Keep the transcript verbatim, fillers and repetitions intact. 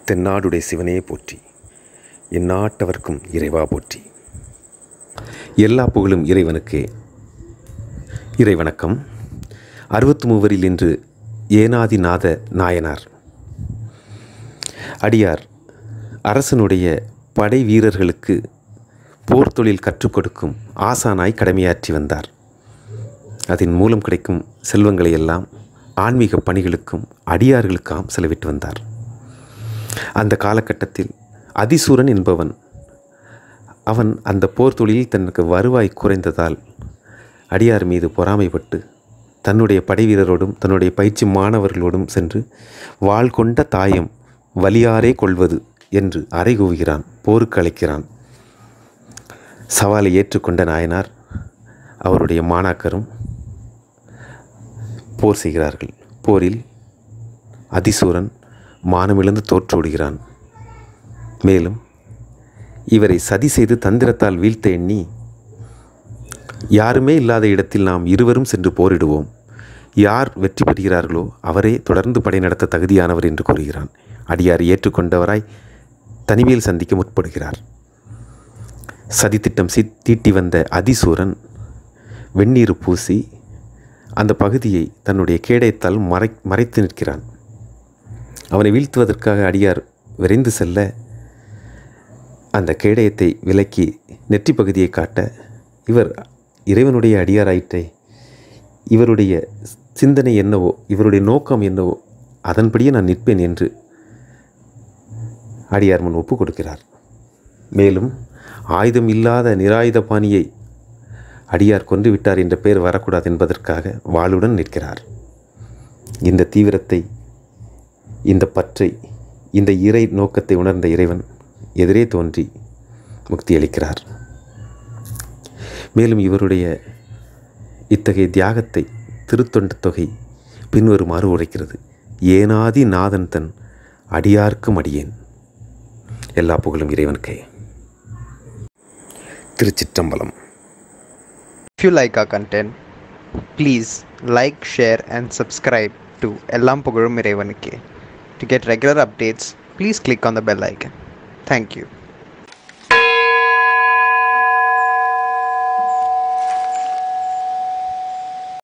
தென்னாடுடைய சிவனே போற்றி, எந்நாட்டவர்க்கும் இறைவா போற்றி. எல்லா புகழும் இறைவனுக்கே. இறைவணக்கம். அறுபத்து மூவரில் இன்று ஏனாதி நாத நாயனார். அடியார் அரசனுடைய படை வீரர்களுக்கு போர் தொழில் கற்றுக் கொடுக்கும் ஆசானாய் கடமையாற்றி வந்தார். அதன் மூலம் கிடைக்கும் செல்வங்களை எல்லாம் ஆன்மீக பணிகளுக்கும் அடியார்களுக்காம் செலவிட்டு வந்தார். அந்த காலகட்டத்தில் அதிசூரன் என்பவன், அவன் அந்த போர் தொழிலில் தனக்கு வருவாய் குறைந்ததால் அடியார் மீது பொறாமைப்பட்டு தன்னுடைய படை வீரரோடும் தன்னுடைய பயிற்சி மாணவர்களோடும் சென்று வாள் கொண்ட தாயம் வலியாரே கொள்வது என்று அறைகூவுகிறான், போருக்கு அழைக்கிறான். சவாலை ஏற்றுக்கொண்ட நாயனார் அவருடைய மாணாக்கரும் போர் செய்கிறார்கள். போரில் அதிசூரன் மானமிழந்து தோற்றோடுகிறான். மேலும் இவரை சதி செய்து தந்திரத்தால் வீழ்த்த எண்ணி, யாருமே இல்லாத இடத்தில் நாம் இருவரும் சென்று போரிடுவோம், யார் வெற்றி பெறுகிறார்களோ அவரே தொடர்ந்து படை நடத்த தகுதியானவர் என்று கூறுகிறான். அடியார் ஏற்றுக்கொண்டவராய் தனிமையில் சந்திக்க முற்படுகிறார். சதித்திட்டம் சி தீட்டி வந்த அதிசூரன் வெந்நீர் பூசி அந்த பகுதியை தன்னுடைய கேடயத்தால் மறை மறைத்து நிற்கிறான். அவனை வீழ்த்துவதற்காக அடியார் விரைந்து செல்ல அந்த கேடயத்தை விலக்கி நெற்றி பகுதியை காட்ட, இவர் இறைவனுடைய அடியாராயிற்றே, இவருடைய சிந்தனை என்னவோ, இவருடைய நோக்கம் என்னவோ, அதன்படியே நான் நிற்பேன் என்று அடியார் முன் ஒப்பு கொடுக்கிறார். மேலும் ஆயுதம் இல்லாத நிராயுத பாணியை அடியார் கொன்று விட்டார் என்ற பெயர் வரக்கூடாது என்பதற்காக வாளுடன் நிற்கிறார். இந்த தீவிரத்தை, இந்த பற்றை, இந்த இறை நோக்கத்தை உணர்ந்த இறைவன் எதிரே தோன்றி முக்தி அளிக்கிறார். மேலும் இவருடைய இத்தகைய தியாகத்தை திருத்தொண்ட தொகை பின்வருமாறு உரைக்கிறது. ஏனாதி நாதன் தன் அடியார்க்கும் அடியேன். எல்லா புகழும் இறைவனுக்கே. திருச்சிற்றம்பலம். If you like our content, please like, share and subscribe to Ellam Pugalum Irevanukke. To get regular updates, please click on the bell icon. Thank you.